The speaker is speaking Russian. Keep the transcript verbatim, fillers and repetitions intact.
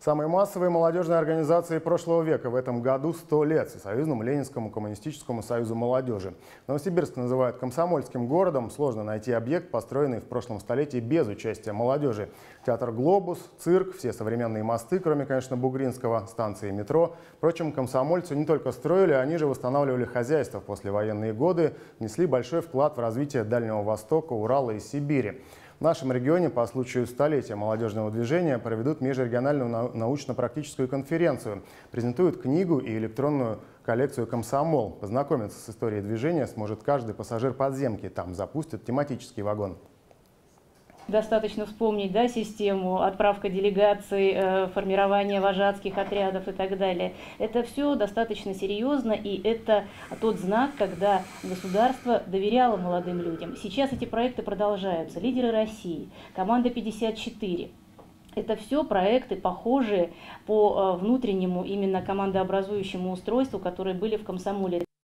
Самой массовой молодежной организации прошлого века в этом году сто лет – Всесоюзному Ленинскому коммунистическому союзу молодежи. Новосибирск называют комсомольским городом. Сложно найти объект, построенный в прошлом столетии без участия молодежи. Театр «Глобус», цирк, все современные мосты, кроме, конечно, Бугринского, станции метро. Впрочем, комсомольцы не только строили, они же восстанавливали хозяйство в послевоенные годы, внесли большой вклад в развитие Дальнего Востока, Урала и Сибири. В нашем регионе по случаю столетия молодежного движения проведут межрегиональную научно-практическую конференцию, презентуют книгу и электронную коллекцию «Комсомол». Познакомиться с историей движения сможет каждый пассажир подземки. Там запустят тематический вагон. Достаточно вспомнить, да, систему, отправка делегаций, э, формирование вожатских отрядов и так далее. Это все достаточно серьезно, и это тот знак, когда государство доверяло молодым людям. Сейчас эти проекты продолжаются. Лидеры России, команда пятьдесят четыре. Это все проекты, похожие по внутреннему, именно командообразующему устройству, которые были в комсомоле.